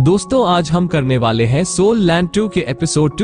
दोस्तों आज हम करने वाले हैं सोल लैंड 2 के एपिसोड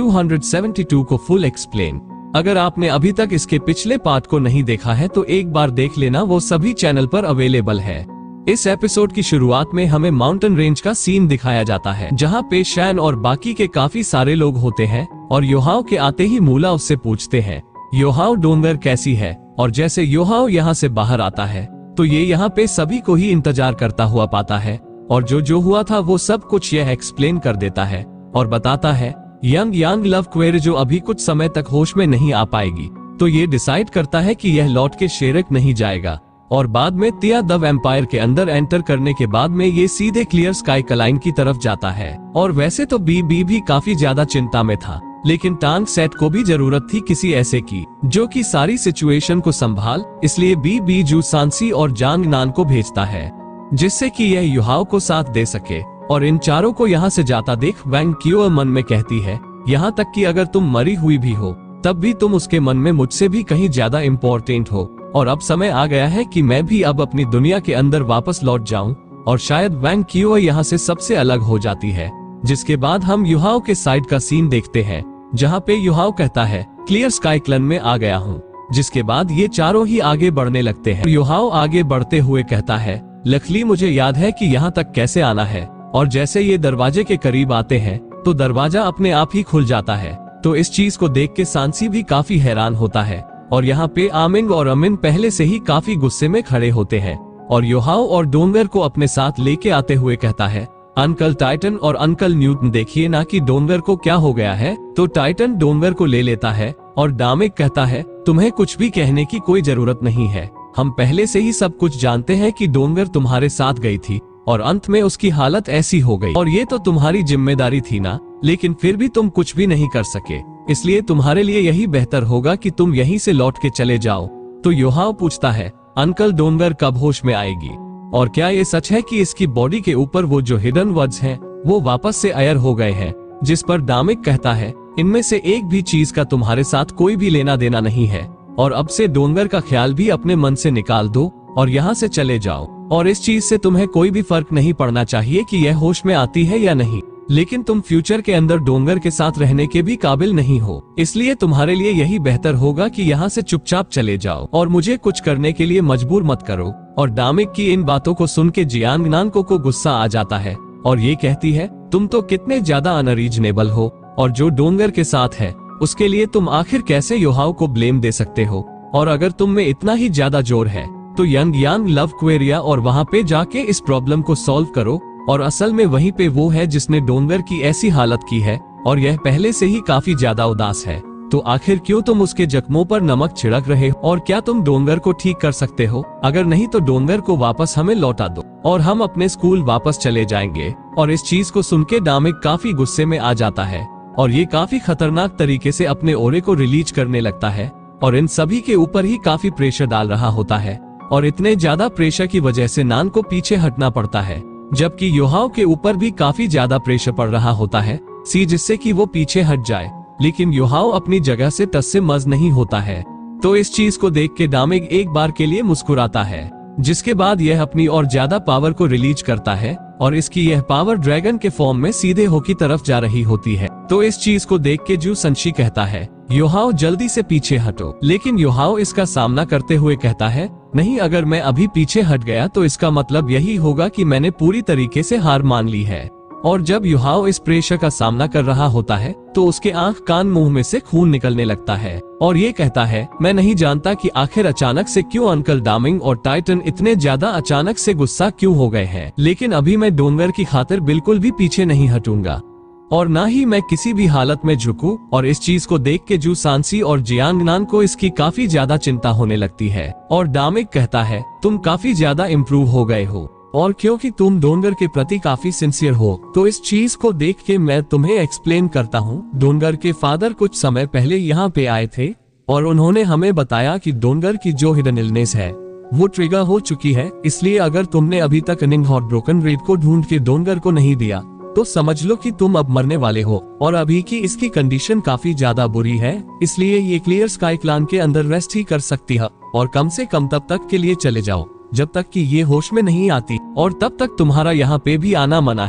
272 को फुल एक्सप्लेन। अगर आपने अभी तक इसके पिछले पार्ट को नहीं देखा है तो एक बार देख लेना, वो सभी चैनल पर अवेलेबल है। इस एपिसोड की शुरुआत में हमें माउंटेन रेंज का सीन दिखाया जाता है, जहां पे शैन और बाकी के काफी सारे लोग होते हैं और योहाव के आते ही मूला उससे पूछते हैं योहाव डोंगर कैसी है। और जैसे योहाव यहाँ से बाहर आता है तो ये यहाँ पे सभी को ही इंतजार करता हुआ पाता है और जो हुआ था वो सब कुछ यह एक्सप्लेन कर देता है और बताता है यंग लव क्वेर जो अभी कुछ समय तक होश में नहीं आ पाएगी, तो ये डिसाइड करता है कि यह लौट के शेरक नहीं जाएगा। और बाद में तिया द वैम्पायर के अंदर एंटर करने के बाद में ये सीधे क्लियर स्काई क्लाइन की तरफ जाता है। और वैसे तो बी भी काफी ज्यादा चिंता में था, लेकिन टांग सेट को भी जरूरत थी किसी ऐसे की जो कि सारी सिचुएशन को संभाल, इसलिए बी जू सांसी और जांग नान को भेजता है जिससे कि यह युहाव को साथ दे सके। और इन चारों को यहाँ से जाता देख वैंग क्यूअर मन में कहती है यहाँ तक कि अगर तुम मरी हुई भी हो तब भी तुम उसके मन में मुझसे भी कहीं ज्यादा इम्पोर्टेंट हो, और अब समय आ गया है कि मैं भी अब अपनी दुनिया के अंदर वापस लौट जाऊं। और शायद वैंग क्यूअर यहाँ से सबसे अलग हो जाती है। जिसके बाद हम युहाव के साइड का सीन देखते हैं जहाँ पे युहाव कहता है क्लियर स्काई क्लन में आ गया हूँ। जिसके बाद ये चारों ही आगे बढ़ने लगते हैं। युहाव आगे बढ़ते हुए कहता है लखली मुझे याद है कि यहाँ तक कैसे आना है। और जैसे ये दरवाजे के करीब आते हैं तो दरवाजा अपने आप ही खुल जाता है। तो इस चीज को देख के सांसी भी काफी हैरान होता है। और यहाँ पे आमिंग और अमिन पहले से ही काफी गुस्से में खड़े होते हैं और योहाव और डोंगर को अपने साथ लेके आते हुए कहता है अंकल टाइटन और अंकल न्यूटन देखिए ना कि डोंगर को क्या हो गया है। तो टाइटन डोंगर को ले लेता है और डामिक कहता है तुम्हें कुछ भी कहने की कोई जरूरत नहीं है, हम पहले से ही सब कुछ जानते हैं कि डोंगर तुम्हारे साथ गई थी और अंत में उसकी हालत ऐसी हो गई और ये तो तुम्हारी जिम्मेदारी थी ना, लेकिन फिर भी तुम कुछ भी नहीं कर सके, इसलिए तुम्हारे लिए यही बेहतर होगा कि तुम यहीं से लौट के चले जाओ। तो योहाव पूछता है अंकल डोंगर कब होश में आएगी, और क्या ये सच है कि इसकी बॉडी के ऊपर वो जो हिडन वर्ड्स हैं वो वापस से अयर हो गए हैं। जिस पर डामिक कहता है इनमें से एक भी चीज का तुम्हारे साथ कोई भी लेना देना नहीं है और अब से डोंगर का ख्याल भी अपने मन से निकाल दो और यहाँ से चले जाओ। और इस चीज से तुम्हें कोई भी फर्क नहीं पड़ना चाहिए कि यह होश में आती है या नहीं, लेकिन तुम फ्यूचर के अंदर डोंगर के साथ रहने के भी काबिल नहीं हो, इसलिए तुम्हारे लिए यही बेहतर होगा कि यहाँ से चुपचाप चले जाओ और मुझे कुछ करने के लिए मजबूर मत करो। और डामिक की इन बातों को सुन के जियांग नानको को गुस्सा आ जाता है और ये कहती है तुम तो कितने ज्यादा अनरीजनेबल हो, और जो डोंगर के साथ है उसके लिए तुम आखिर कैसे योहाव को ब्लेम दे सकते हो। और अगर तुम में इतना ही ज्यादा जोर है तो यंग लव क्वेरिया और वहाँ पे जाके इस प्रॉब्लम को सॉल्व करो। और असल में वहीं पे वो है जिसने डोंगर की ऐसी हालत की है और यह पहले से ही काफी ज्यादा उदास है, तो आखिर क्यों तुम उसके जख्मों पर नमक छिड़क रहे हो, और क्या तुम डोंगर को ठीक कर सकते हो? अगर नहीं तो डोंगर को वापस हमें लौटा दो और हम अपने स्कूल वापस चले जाएंगे। और इस चीज को सुन के डामिक काफी गुस्से में आ जाता है और ये काफी खतरनाक तरीके से अपने ओरे को रिलीज करने लगता है और इन सभी के ऊपर ही काफी प्रेशर डाल रहा होता है। और इतने ज्यादा प्रेशर की वजह से नान को पीछे हटना पड़ता है, जबकि योहाव के ऊपर भी काफी ज्यादा प्रेशर पड़ रहा होता है जिससे कि वो पीछे हट जाए, लेकिन योहाव अपनी जगह से टस से मज नहीं होता है। तो इस चीज को देख के डामिक एक बार के लिए मुस्कुराता है, जिसके बाद यह अपनी और ज्यादा पावर को रिलीज करता है और इसकी यह पावर ड्रैगन के फॉर्म में सीधे हो की तरफ जा रही होती है। तो इस चीज को देख के जू संशी कहता है योहाव जल्दी से पीछे हटो, लेकिन योहाव इसका सामना करते हुए कहता है नहीं, अगर मैं अभी पीछे हट गया तो इसका मतलब यही होगा कि मैंने पूरी तरीके से हार मान ली है। और जब युहाव इस प्रेशर का सामना कर रहा होता है तो उसके आंख कान मुंह में से खून निकलने लगता है और ये कहता है मैं नहीं जानता कि आखिर अचानक से क्यों अंकल डामिंग और टाइटन इतने ज्यादा अचानक से गुस्सा क्यों हो गए हैं, लेकिन अभी मैं डोंगर की खातिर बिल्कुल भी पीछे नहीं हटूंगा और ना ही मैं किसी भी हालत में झुकूं। और इस चीज को देख के जू सांसी और जियांग नान को इसकी काफी ज्यादा चिंता होने लगती है और डामिक कहता है तुम काफी ज्यादा इम्प्रूव हो गए हो और क्योंकि तुम डोंगर के प्रति काफी सिंसियर हो, तो इस चीज को देख के मैं तुम्हें एक्सप्लेन करता हूँ। डोंगर के फादर कुछ समय पहले यहाँ पे आए थे और उन्होंने हमें बताया कि डोंगर की जो हिडन इलनेस है वो ट्रिगर हो चुकी है, इसलिए अगर तुमने अभी तक निंग और ब्रोकन रेड को ढूंढ के डोंगर को नहीं दिया तो समझ लो कि तुम अब मरने वाले हो। और अभी की इसकी कंडीशन काफी ज्यादा बुरी है, इसलिए ये क्लियर स्काई क्लान के अंदर रेस्ट ही कर सकती है और कम से कम तब तक के लिए चले जाओ जब तक कि ये होश में नहीं आती, और तब तक तुम्हारा यहाँ पे भी आना मना है।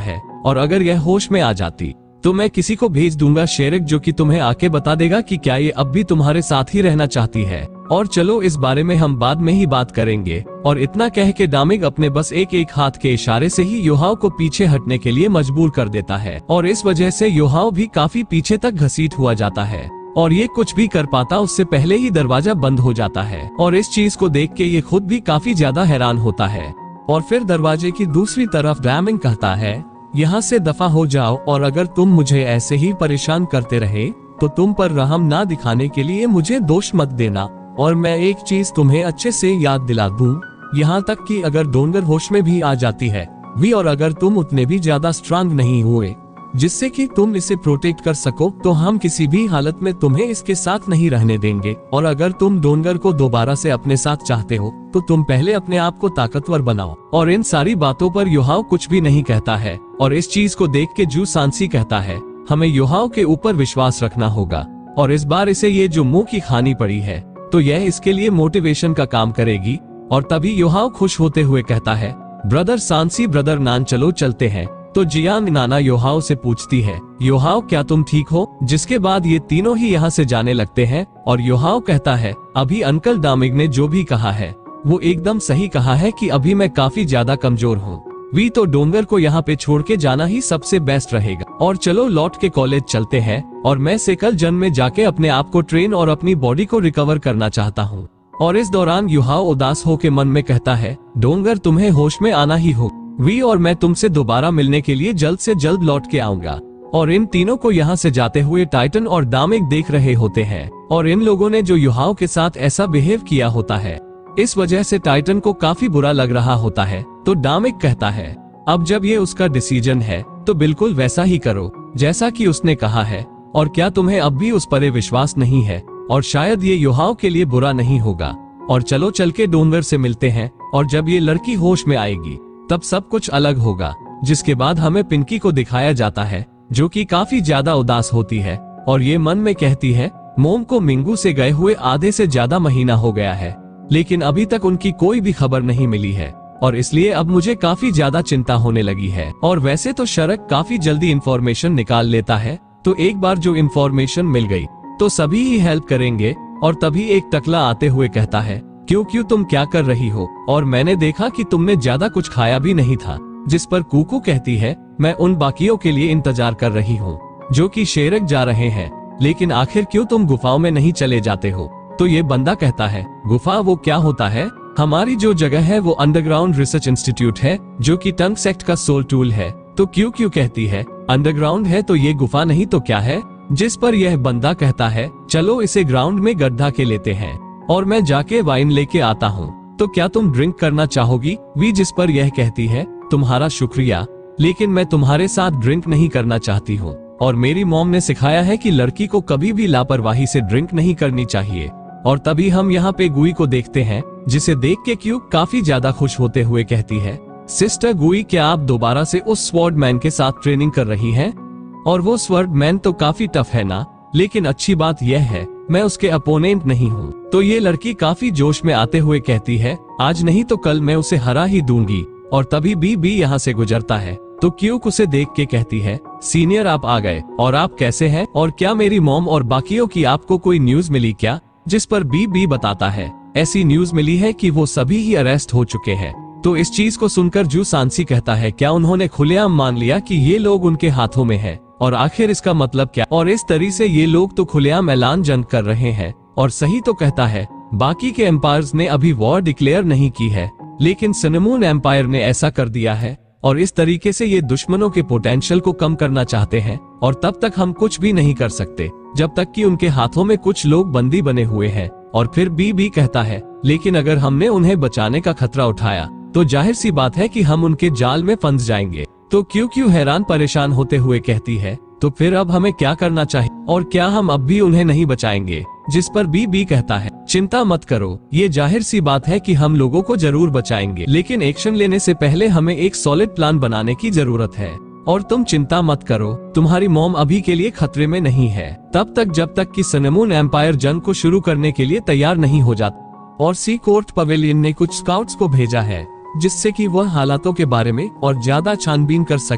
और अगर यह होश में आ जाती तो मैं किसी को भेज दूंगा शेरिक, जो कि तुम्हें आके बता देगा कि क्या ये अब भी तुम्हारे साथ ही रहना चाहती है। और चलो इस बारे में हम बाद में ही बात करेंगे। और इतना कह के डामिक अपने बस एक हाथ के इशारे से ही योहाव को पीछे हटने के लिए मजबूर कर देता है और इस वजह से योहाव भी काफी पीछे तक घसीट हुआ जाता है और ये कुछ भी कर पाता उससे पहले ही दरवाजा बंद हो जाता है। और इस चीज को देख के ये खुद भी काफी ज्यादा हैरान होता है। और फिर दरवाजे की दूसरी तरफ डामिक कहता है, यहाँ से दफा हो जाओ और अगर तुम मुझे ऐसे ही परेशान करते रहे तो तुम पर रहम ना दिखाने के लिए मुझे दोष मत देना। और मैं एक चीज तुम्हें अच्छे से याद दिला दूं, यहाँ तक कि अगर डोंगर होश में भी आ जाती है भी और अगर तुम उतने भी ज्यादा स्ट्रांग नहीं हुए जिससे कि तुम इसे प्रोटेक्ट कर सको तो हम किसी भी हालत में तुम्हें इसके साथ नहीं रहने देंगे। और अगर तुम डोंगर को दोबारा से अपने साथ चाहते हो तो तुम पहले अपने आप को ताकतवर बनाओ। और इन सारी बातों पर योहाव कुछ भी नहीं कहता है और इस चीज को देख के जू सांसी कहता है, हमें योहाव के ऊपर विश्वास रखना होगा और इस बार इसे ये जो मुंह की खानी पड़ी है तो यह इसके लिए मोटिवेशन का काम करेगी। और तभी योहाव खुश होते हुए कहता है, ब्रदर सांसी, ब्रदर नान, चलो चलते हैं। तो जियांग नाना योहाव से पूछती है, योहाव क्या तुम ठीक हो? जिसके बाद ये तीनों ही यहाँ से जाने लगते हैं और योहाव कहता है, अभी अंकल डामिक ने जो भी कहा है वो एकदम सही कहा है कि अभी मैं काफी ज्यादा कमजोर हूँ। वी तो डोंगर को यहाँ पे छोड़ के जाना ही सबसे बेस्ट रहेगा। और चलो लौट के कॉलेज चलते हैं और मैं सेकल जन में जाके अपने आप को ट्रेन और अपनी बॉडी को रिकवर करना चाहता हूँ। और इस दौरान योहाव उदास होके मन में कहता है, डोंगर तुम्हें होश में आना ही हो वी, और मैं तुमसे दोबारा मिलने के लिए जल्द से जल्द लौट के आऊंगा। और इन तीनों को यहाँ से जाते हुए टाइटन और डामिक देख रहे होते हैं और इन लोगों ने जो योहाव के साथ ऐसा बिहेव किया होता है इस वजह से टाइटन को काफी बुरा लग रहा होता है। तो डामिक कहता है, अब जब ये उसका डिसीजन है तो बिल्कुल वैसा ही करो जैसा कि उसने कहा है। और क्या तुम्हें अब भी उस पर विश्वास नहीं है? और शायद ये योहाव के लिए बुरा नहीं होगा। और चलो चल के डोंगर से मिलते हैं और जब ये लड़की होश में आएगी तब सब कुछ अलग होगा। जिसके बाद हमें पिंकी को दिखाया जाता है जो कि काफी ज्यादा उदास होती है और ये मन में कहती है, मोम को मिंगू से गए हुए आधे से ज्यादा महीना हो गया है लेकिन अभी तक उनकी कोई भी खबर नहीं मिली है और इसलिए अब मुझे काफी ज्यादा चिंता होने लगी है। और वैसे तो शरक काफी जल्दी इंफॉर्मेशन निकाल लेता है, तो एक बार जो इंफॉर्मेशन मिल गई तो सभी ही हेल्प करेंगे। और तभी एक टकला आते हुए कहता है, क्यों तुम क्या कर रही हो? और मैंने देखा कि तुमने ज्यादा कुछ खाया भी नहीं था। जिस पर कुकू कहती है, मैं उन बाकियों के लिए इंतजार कर रही हूँ जो कि शेरक जा रहे हैं, लेकिन आखिर क्यों तुम गुफाओं में नहीं चले जाते हो? तो ये बंदा कहता है, गुफा वो क्या होता है? हमारी जो जगह है वो अंडरग्राउंड रिसर्च इंस्टीट्यूट है जो कि टंग सेक्ट का सोल टूल है। तो क्यों कहती है अंडरग्राउंड है तो ये गुफा नहीं तो क्या है? जिस पर यह बंदा कहता है, चलो इसे ग्राउंड में गड्ढा के लेते हैं और मैं जाके वाइन लेके आता हूँ। तो क्या तुम ड्रिंक करना चाहोगी वी? जिस पर यह कहती है, तुम्हारा शुक्रिया लेकिन मैं तुम्हारे साथ ड्रिंक नहीं करना चाहती हूँ और मेरी मॉम ने सिखाया है कि लड़की को कभी भी लापरवाही से ड्रिंक नहीं करनी चाहिए। और तभी हम यहाँ पे गुई को देखते हैं जिसे देख के क्यू काफी ज्यादा खुश होते हुए कहती है, सिस्टर गुई, क्या आप दोबारा से उस स्वॉर्ड मैन के साथ ट्रेनिंग कर रही हैं? और वो स्वॉर्ड मैन तो काफी टफ है ना, लेकिन अच्छी बात यह है मैं उसके अपोनेंट नहीं हूँ। तो ये लड़की काफी जोश में आते हुए कहती है, आज नहीं तो कल मैं उसे हरा ही दूंगी। और तभी बी यहाँ से गुजरता है तो क्यूक उसे देख के कहती है, सीनियर आप आ गए और आप कैसे हैं? और क्या मेरी मॉम और बाकियों की आपको कोई न्यूज मिली क्या? जिस पर बी बताता है, ऐसी न्यूज मिली है कि वो सभी ही अरेस्ट हो चुके हैं। तो इस चीज को सुनकर जू सांसी कहता है, क्या उन्होंने खुलेआम मान लिया कि ये लोग उनके हाथों में है? और आखिर इसका मतलब क्या? और इस तरीके से ये लोग तो खुलेआम ऐलान जंग कर रहे हैं। और सही तो कहता है, बाकी के एम्पायर्स ने अभी वॉर डिक्लेयर नहीं की है लेकिन सिनेमून एम्पायर ने ऐसा कर दिया है और इस तरीके से ये दुश्मनों के पोटेंशियल को कम करना चाहते हैं। और तब तक हम कुछ भी नहीं कर सकते जब तक कि उनके हाथों में कुछ लोग बंदी बने हुए हैं। और फिर बी कहता है, लेकिन अगर हमने उन्हें बचाने का खतरा उठाया तो जाहिर सी बात है कि हम उनके जाल में फंस जाएंगे। तो क्यों हैरान परेशान होते हुए कहती है, तो फिर अब हमें क्या करना चाहिए और क्या हम अब भी उन्हें नहीं बचाएंगे? जिस पर बी कहता है, चिंता मत करो, ये जाहिर सी बात है कि हम लोगों को जरूर बचाएंगे, लेकिन एक्शन लेने से पहले हमें एक सॉलिड प्लान बनाने की जरूरत है। और तुम चिंता मत करो, तुम्हारी मॉम अभी के लिए खतरे में नहीं है, तब तक जब तक कि सिनेमून एम्पायर जंग को शुरू करने के लिए तैयार नहीं हो जाता। और सी कोर्ट पवेलियन ने कुछ स्काउट्स को भेजा है जिससे कि वह हालातों के बारे में और ज्यादा छानबीन कर सके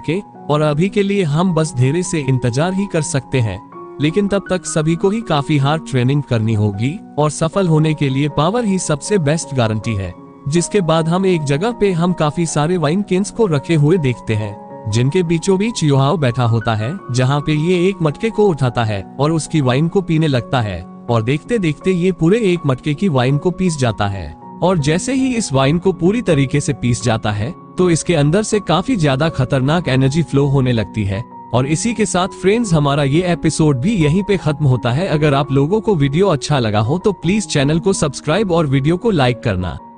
और अभी के लिए हम बस धैर्य से इंतजार ही कर सकते हैं। लेकिन तब तक सभी को ही काफी हार्ड ट्रेनिंग करनी होगी और सफल होने के लिए पावर ही सबसे बेस्ट गारंटी है। जिसके बाद हम एक जगह पे हम काफी सारे वाइन केन्स को रखे हुए देखते हैं, जिनके बीचों बीच युहाओ बैठा होता है, जहाँ पे ये एक मटके को उठाता है और उसकी वाइन को पीने लगता है और देखते देखते ये पूरे एक मटके की वाइन को पीस जाता है। और जैसे ही इस वाइन को पूरी तरीके से पीस जाता है तो इसके अंदर से काफी ज्यादा खतरनाक एनर्जी फ्लो होने लगती है। और इसी के साथ फ्रेंड्स हमारा ये एपिसोड भी यहीं पे खत्म होता है। अगर आप लोगों को वीडियो अच्छा लगा हो तो प्लीज चैनल को सब्सक्राइब और वीडियो को लाइक करना।